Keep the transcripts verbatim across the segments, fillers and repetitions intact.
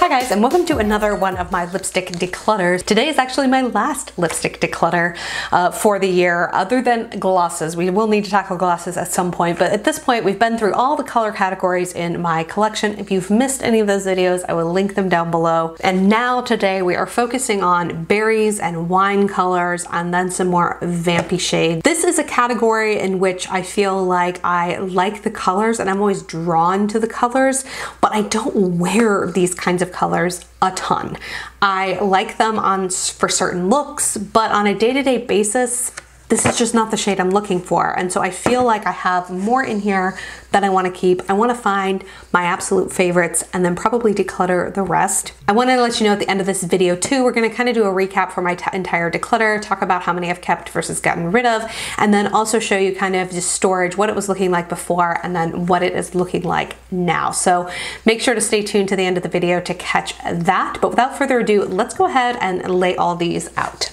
Hi guys, and welcome to another one of my lipstick declutters. Today is actually my last lipstick declutter uh, for the year, other than glosses. We will need to tackle glosses at some point, but at this point we've been through all the color categories in my collection. If you've missed any of those videos, I will link them down below. And now today we are focusing on berries and wine colors and then some more vampy shades. This is a category in which I feel like I like the colors and I'm always drawn to the colors, but I don't wear these kinds of colors a ton. I like them on for certain looks, but on a day-to-day basis, this is just not the shade I'm looking for. And so I feel like I have more in here that I want to keep. I want to find my absolute favorites and then probably declutter the rest. I want to let you know at the end of this video too, we're going to kind of do a recap for my entire declutter, talk about how many I've kept versus gotten rid of, and then also show you kind of just storage, what it was looking like before and then what it is looking like now. So make sure to stay tuned to the end of the video to catch that. But without further ado, let's go ahead and lay all these out.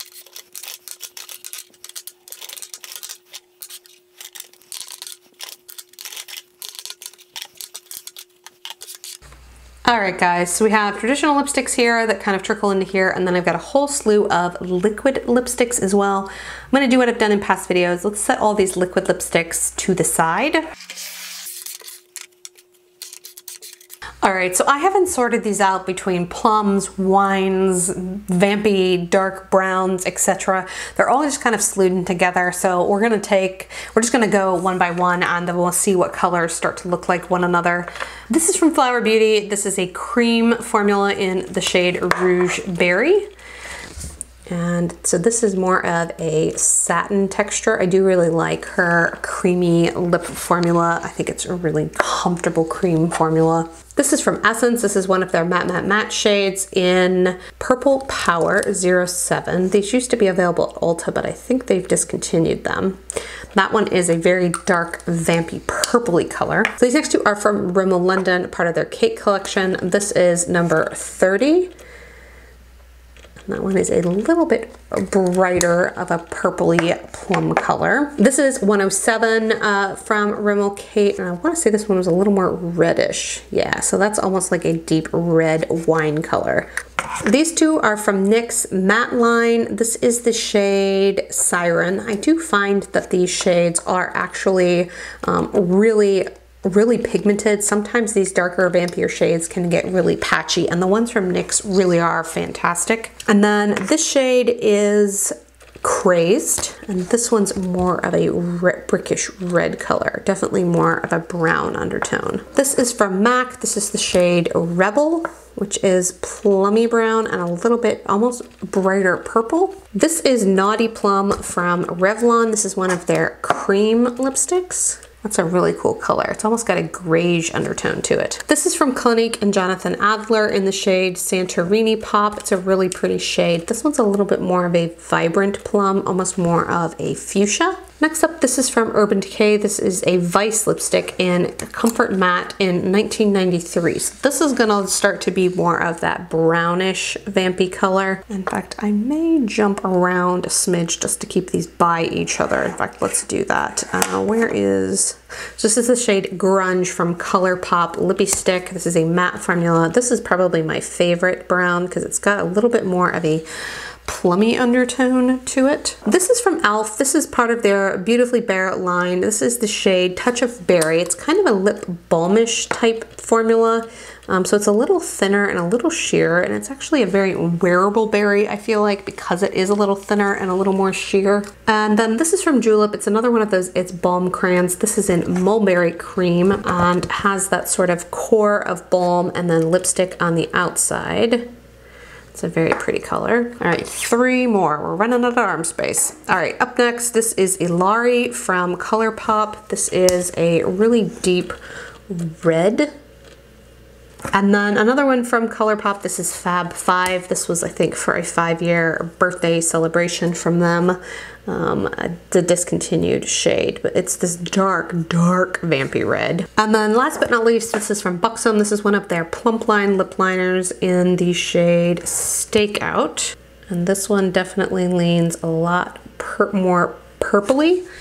All right guys, so we have traditional lipsticks here that kind of trickle into here, and then I've got a whole slew of liquid lipsticks as well. I'm gonna do what I've done in past videos. Let's set all these liquid lipsticks to the side. All right, so I haven't sorted these out between plums, wines, vampy, dark browns, et cetera. They're all just kind of slewed in together. So we're gonna take, we're just gonna go one by one and then we'll see what colors start to look like one another. This is from Flower Beauty. This is a cream formula in the shade Rouge Berry. And so this is more of a satin texture. I do really like her creamy lip formula. I think it's a really comfortable cream formula. This is from Essence. This is one of their matte matte matte shades in Purple Power zero seven. These used to be available at Ulta, but I think they've discontinued them. That one is a very dark, vampy, purpley color. So these next two are from Rimmel London, part of their Cake collection. This is number thirty. That one is a little bit brighter of a purpley plum color. This is one oh seven uh, from Rimmel Kate, and I want to say this one was a little more reddish. Yeah, so that's almost like a deep red wine color. These two are from N Y X Matte line. This is the shade Siren. I do find that these shades are actually um, really really pigmented. Sometimes these darker, vampier shades can get really patchy, and the ones from N Y X really are fantastic. And then this shade is Crazed, and this one's more of a brickish red color, definitely more of a brown undertone. This is from MAC. This is the shade Rebel, which is plummy brown and a little bit almost brighter purple. This is Naughty Plum from Revlon. This is one of their cream lipsticks. That's a really cool color. It's almost got a grayish undertone to it. This is from Clinique and Jonathan Adler in the shade Santorini Pop. It's a really pretty shade. This one's a little bit more of a vibrant plum, almost more of a fuchsia. Next up, this is from Urban Decay. This is a Vice lipstick in Comfort Matte in nineteen ninety-three. So this is gonna start to be more of that brownish vampy color. In fact, I may jump around a smidge just to keep these by each other. In fact, let's do that. Uh, where is, so this is the shade Grunge from ColourPop Lippy Stick. This is a matte formula. This is probably my favorite brown because it's got a little bit more of a plummy undertone to it. This is from e l f. This is part of their Beautifully Bare line. This is the shade Touch of Berry. It's kind of a lip balmish type formula. Um, so it's a little thinner and a little sheer, and it's actually a very wearable berry, I feel like, because it is a little thinner and a little more sheer. And then this is from Julep. It's another one of those, it's balm crayons. This is in Mulberry Cream and has that sort of core of balm and then lipstick on the outside. It's a very pretty color. All right, three more. We're running out of arm space. All right, up next, this is Ilari from ColourPop. This is a really deep red. And then another one from ColourPop. This is Fab Five. This was, I think, for a five-year birthday celebration from them. Um, the discontinued shade, but it's this dark, dark vampy red. And then last but not least, this is from Buxom. This is one of their plump line lip liners in the shade Stakeout. And this one definitely leans a lot per more purpley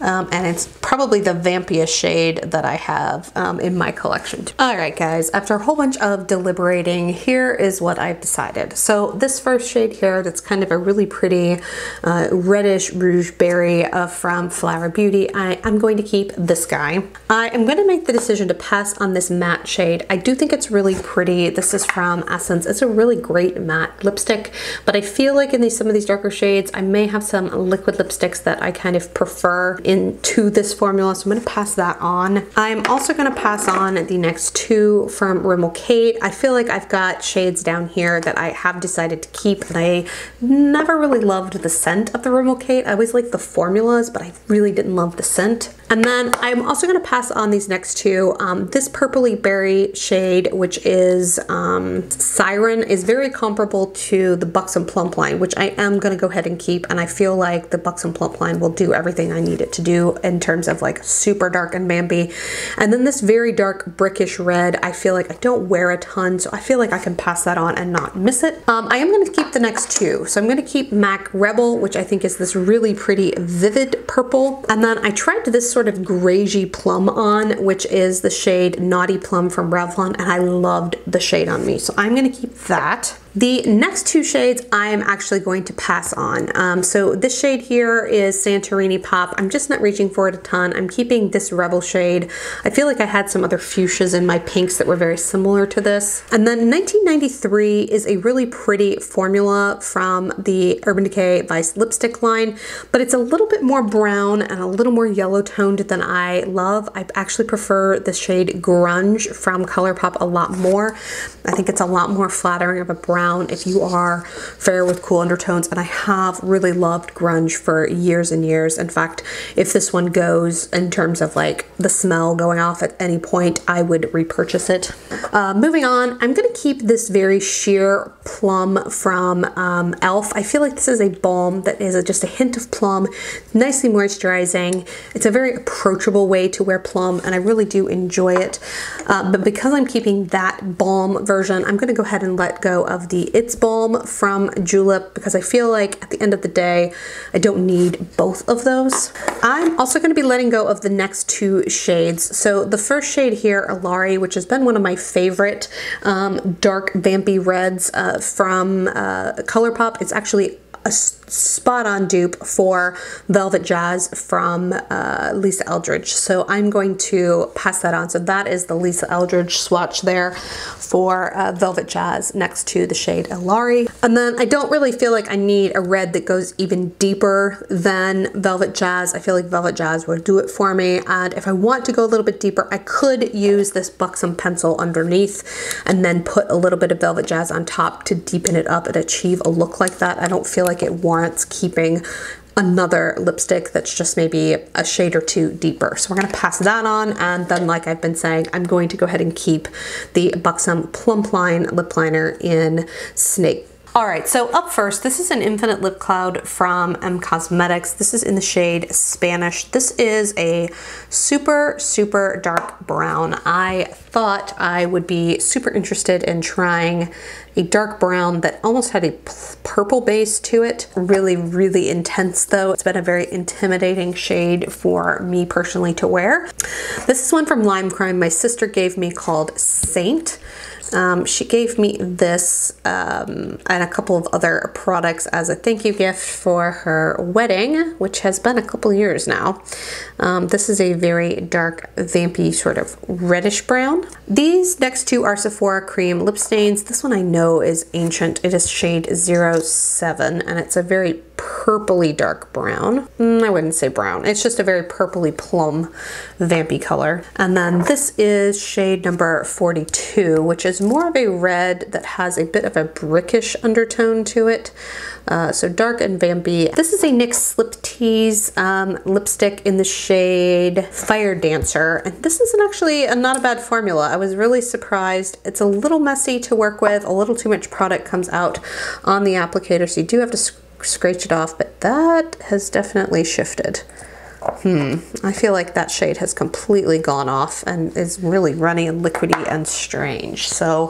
Um, and it's probably the vampiest shade that I have um, in my collection. All right, guys, after a whole bunch of deliberating, here is what I've decided. So this first shade here, that's kind of a really pretty uh, reddish rouge berry uh, from Flower Beauty, I, I'm going to keep this guy. I am going to make the decision to pass on this matte shade. I do think it's really pretty. This is from Essence. It's a really great matte lipstick, but I feel like in these some of these darker shades, I may have some liquid lipsticks that I kind of prefer into this formula, so I'm going to pass that on. I'm also going to pass on the next two from Rimmel Kate. I feel like I've got shades down here that I have decided to keep, and I never really loved the scent of the Rimmel Kate. I always liked the formulas, but I really didn't love the scent. And then I'm also going to pass on these next two. Um, this purpley berry shade, which is um, Siren, is very comparable to the Buxom Plump line, which I am going to go ahead and keep. And I feel like the Buxom Plump line will do everything I need it to do in terms of like super dark and vampy. And then this very dark brickish red, I feel like I don't wear a ton, so I feel like I can pass that on and not miss it. Um, I am going to keep the next two. So I'm going to keep MAC Rebel, which I think is this really pretty vivid purple. And then I tried this sort of gragey plum on, which is the shade Naughty Plum from Revlon, and I loved the shade on me. So I'm going to keep that. The next two shades I'm actually going to pass on. Um, so this shade here is Santorini Pop. I'm just not reaching for it a ton. I'm keeping this Rebel shade. I feel like I had some other fuchsias in my pinks that were very similar to this. And then nineteen ninety-three is a really pretty formula from the Urban Decay Vice lipstick line, but it's a little bit more brown and a little more yellow toned than I love. I actually prefer the shade Grunge from ColourPop a lot more. I think it's a lot more flattering of a brown if you are fair with cool undertones, and I have really loved Grunge for years and years. In fact, if this one goes in terms of like the smell going off at any point, I would repurchase it. Uh, moving on, I'm going to keep this very sheer plum from um, e l f. I feel like this is a balm that is a, just a hint of plum, nicely moisturizing. It's a very approachable way to wear plum, and I really do enjoy it. Uh, but because I'm keeping that balm version, I'm going to go ahead and let go of the It's Balm from Julep, because I feel like at the end of the day, I don't need both of those. I'm also going to be letting go of the next two shades. So the first shade here, Alari, which has been one of my favorite um, dark vampy reds uh, from uh, ColourPop. It's actually a spot-on dupe for Velvet Jazz from uh, Lisa Eldridge. So I'm going to pass that on. So that is the Lisa Eldridge swatch there for uh, Velvet Jazz next to the shade Alari. And then I don't really feel like I need a red that goes even deeper than Velvet Jazz. I feel like Velvet Jazz would do it for me. And if I want to go a little bit deeper, I could use this Buxom pencil underneath and then put a little bit of Velvet Jazz on top to deepen it up and achieve a look like that. I don't feel like it warrants keeping another lipstick that's just maybe a shade or two deeper. So we're going to pass that on, and then like I've been saying, I'm going to go ahead and keep the Buxom Plump Line lip liner in Snake. All right, so up first, this is an Infinite Lip Cloud from M Cosmetics. This is in the shade Spanish. This is a super, super dark brown. I thought I would be super interested in trying a dark brown that almost had a purple base to it. Really, really intense though. It's been a very intimidating shade for me personally to wear. This is one from Lime Crime my sister gave me called Saint. Um, she gave me this um, and a couple of other products as a thank you gift for her wedding, which has been a couple years now. Um, this is a very dark, vampy sort of reddish brown. These next two are Sephora Cream Lip Stains. This one I know is ancient. It is shade zero seven, and it's a very purpley dark brown. Mm, I wouldn't say brown. It's just a very purpley plum vampy color. And then this is shade number forty-two, which is more of a red that has a bit of a brickish undertone to it. Uh, so dark and vampy. This is a NYX Slip Tease um, lipstick in the shade Fire Dancer. And this is an actually a not a bad formula. I was really surprised. It's a little messy to work with. A little too much product comes out on the applicator, so you do have to sc scratch it off, but that has definitely shifted. Hmm, I feel like that shade has completely gone off and is really runny and liquidy and strange. So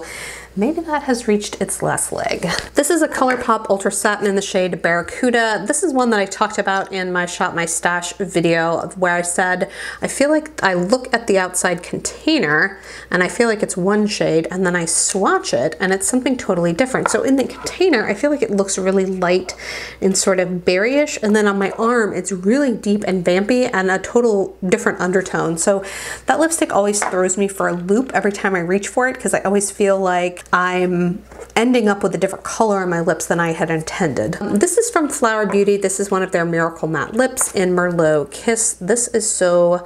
maybe that has reached its last leg. This is a ColourPop Ultra Satin in the shade Barracuda. This is one that I talked about in my Shop My Stash video where I said, I feel like I look at the outside container and I feel like it's one shade, and then I swatch it and it's something totally different. So in the container, I feel like it looks really light and sort of berryish, and then on my arm, it's really deep and vampy and a total different undertone. So that lipstick always throws me for a loop every time I reach for it, because I always feel like I'm ending up with a different color on my lips than I had intended. Um, this is from Flower Beauty. This is one of their Miracle Matte Lips in Merlot Kiss. This is so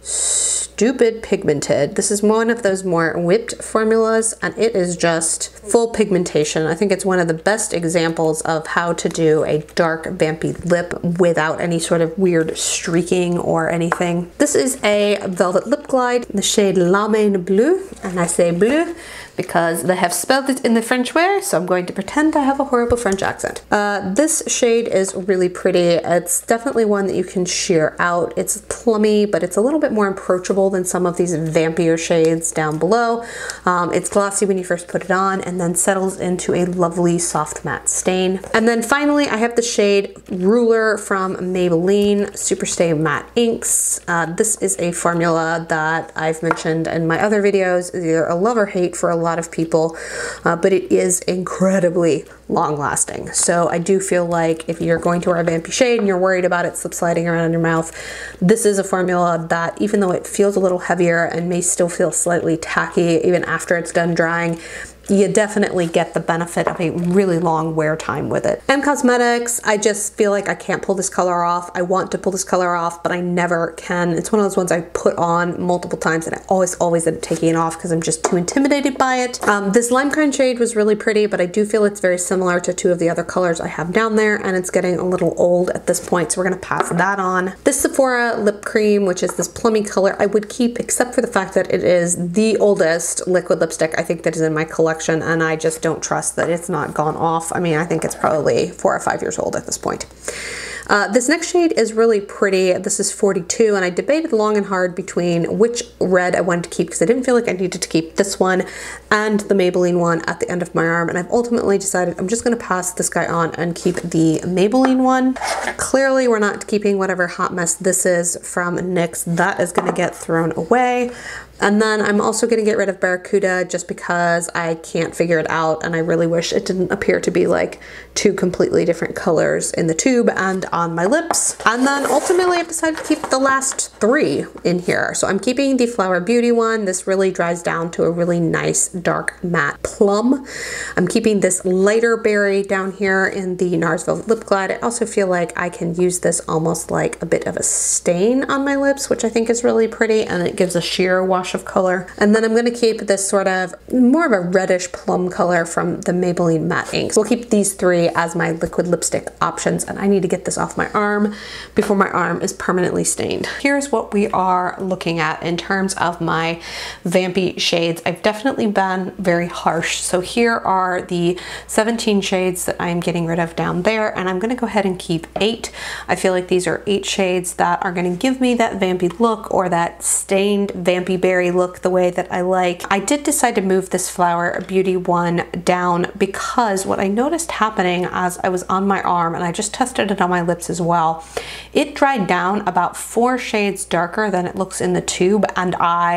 stupid pigmented. This is one of those more whipped formulas, and it is just full pigmentation. I think it's one of the best examples of how to do a dark vampy lip without any sort of weird streaking or anything. This is a Velvet Lip Glide in the shade La Main Bleu, and I say bleu because they have spelled it in the French way, so I'm going to pretend I have a horrible French accent. Uh, this shade is really pretty. It's definitely one that you can sheer out. It's plummy, but it's a little bit more approachable than some of these vampier shades down below. Um, it's glossy when you first put it on and then settles into a lovely soft matte stain. And then finally, I have the shade Ruler from Maybelline Superstay Matte Inks. Uh, this is a formula that I've mentioned in my other videos, is either a love or hate for a lot of people, uh, but it is incredibly long lasting. So I do feel like if you're going to wear a vampy shade and you're worried about it slip sliding around in your mouth, this is a formula that, even though it feels a little heavier and may still feel slightly tacky even after it's done drying, you definitely get the benefit of a really long wear time with it. M Cosmetics, I just feel like I can't pull this color off. I want to pull this color off, but I never can. It's one of those ones I put on multiple times and I always, always end up taking it off because I'm just too intimidated by it. Um, this Lime Crime shade was really pretty, but I do feel it's very similar to two of the other colors I have down there, and it's getting a little old at this point, so we're gonna pass that on. This Sephora lip cream, which is this plummy color, I would keep, except for the fact that it is the oldest liquid lipstick I think that is in my collection, and I just don't trust that it's not gone off. I mean, I think it's probably four or five years old at this point. Uh, this next shade is really pretty. This is forty-two, and I debated long and hard between which red I wanted to keep because I didn't feel like I needed to keep this one and the Maybelline one at the end of my arm, and I've ultimately decided I'm just going to pass this guy on and keep the Maybelline one. Clearly, we're not keeping whatever hot mess this is from NYX. That is going to get thrown away. And then I'm also going to get rid of Barracuda just because I can't figure it out, and I really wish it didn't appear to be like two completely different colors in the tube and on my lips. And then ultimately I've decided to keep the last three in here. So I'm keeping the Flower Beauty one. This really dries down to a really nice dark matte plum. I'm keeping this lighter berry down here in the NARS Velvet Lip Glide. I also feel like I can use this almost like a bit of a stain on my lips, which I think is really pretty, and it gives a sheer wash of color. And then I'm going to keep this sort of more of a reddish plum color from the Maybelline Matte Inks. We'll keep these three as my liquid lipstick options, and I need to get this off my arm before my arm is permanently stained. Here's what we are looking at in terms of my vampy shades. I've definitely been very harsh. So here are the seventeen shades that I'm getting rid of down there, and I'm going to go ahead and keep eight. I feel like these are eight shades that are going to give me that vampy look, or that stained vampy berry look the way that I like. I did decide to move this Flower Beauty one down because what I noticed happening as I was on my arm, and I just tested it on my lips as well, it dried down about four shades darker than it looks in the tube, and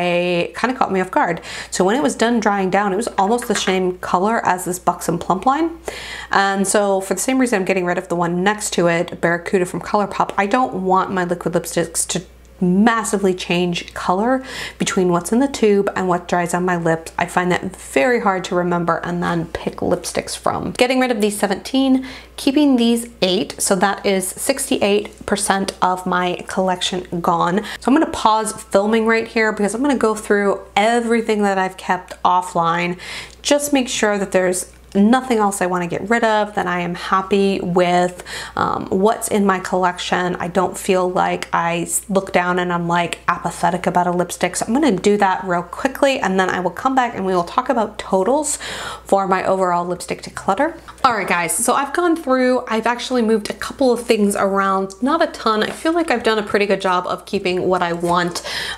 I kind of caught me off guard. So when it was done drying down, it was almost the same color as this Buxom Plump line. And so for the same reason I'm getting rid of the one next to it, Barracuda from ColourPop, I don't want my liquid lipsticks to massively change color between what's in the tube and what dries on my lips. I find that very hard to remember and then pick lipsticks from. Getting rid of these seventeen, keeping these eight, so that is sixty-eight percent of my collection gone. So I'm going to pause filming right here because I'm going to go through everything that I've kept offline, just make sure that there's nothing else I want to get rid of, that I am happy with um, what's in my collection. I don't feel like I look down and I'm like apathetic about a lipstick. So I'm going to do that real quickly, and then I will come back and we will talk about totals for my overall lipstick declutter. All right guys, so I've gone through, I've actually moved a couple of things around, not a ton. I feel like I've done a pretty good job of keeping what I want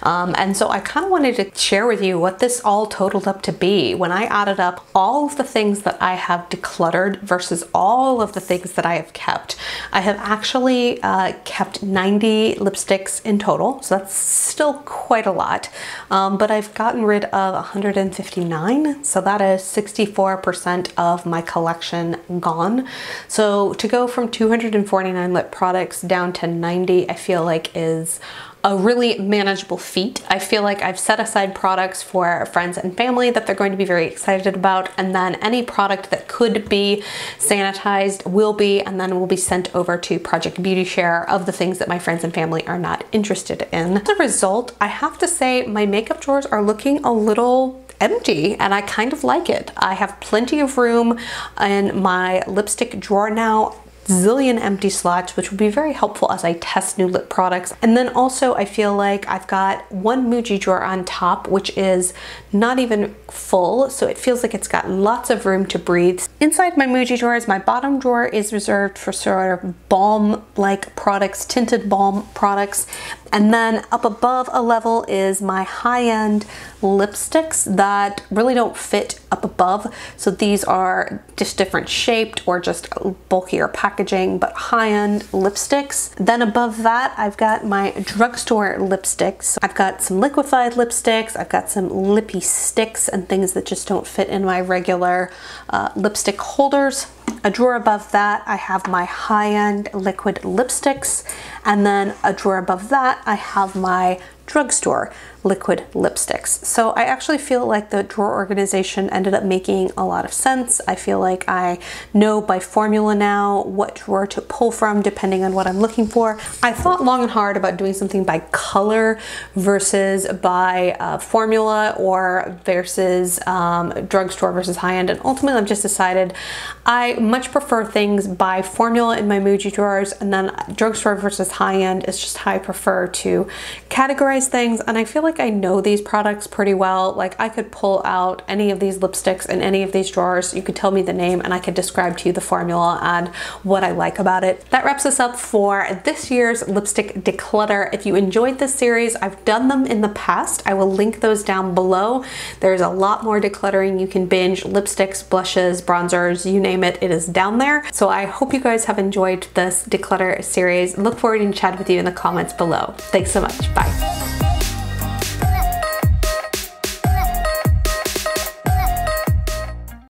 Um, and so I kind of wanted to share with you what this all totaled up to be when I added up all of the things that I have decluttered versus all of the things that I have kept. I have actually uh, kept ninety lipsticks in total, so that's still quite a lot, um, but I've gotten rid of one hundred fifty-nine, so that is sixty-four percent of my collection gone. So to go from two hundred forty-nine lip products down to ninety, I feel like is a really manageable feat. I feel like I've set aside products for friends and family that they're going to be very excited about, and then any product that could be sanitized will be, and then will be sent over to Project Beauty Share of the things that my friends and family are not interested in. As a result, I have to say my makeup drawers are looking a little empty, and I kind of like it. I have plenty of room in my lipstick drawer now, zillion empty slots, which will be very helpful as I test new lip products. And then also I feel like I've got one Muji drawer on top, which is not even full, so it feels like it's got lots of room to breathe. Inside my Muji drawers, my bottom drawer is reserved for sort of balm-like products, tinted balm products. And then up above a level is my high-end lipsticks that really don't fit up above. So these are just different shaped or just bulkier packaging, but high-end lipsticks. Then above that, I've got my drugstore lipsticks. I've got some liquefied lipsticks. I've got some lippy sticks and things that just don't fit in my regular uh, lipstick holders. A drawer above that, I have my high-end liquid lipsticks, and then a drawer above that, I have my drugstore liquid lipsticks. So I actually feel like the drawer organization ended up making a lot of sense. I feel like I know by formula now what drawer to pull from depending on what I'm looking for. I thought long and hard about doing something by color versus by uh, formula, or versus um, drugstore versus high-end, and ultimately I've just decided I much prefer things by formula in my Muji drawers, and then drugstore versus high-end is just how I prefer to categorize things. And I feel like I know these products pretty well. Like I could pull out any of these lipsticks in any of these drawers. You could tell me the name and I could describe to you the formula and what I like about it. That wraps us up for this year's lipstick declutter. If you enjoyed this series, I've done them in the past. I will link those down below. There's a lot more decluttering you can binge: lipsticks, blushes, bronzers, you name it, it is down there. So I hope you guys have enjoyed this declutter series. Look forward to chatting with you in the comments below. Thanks so much. Bye.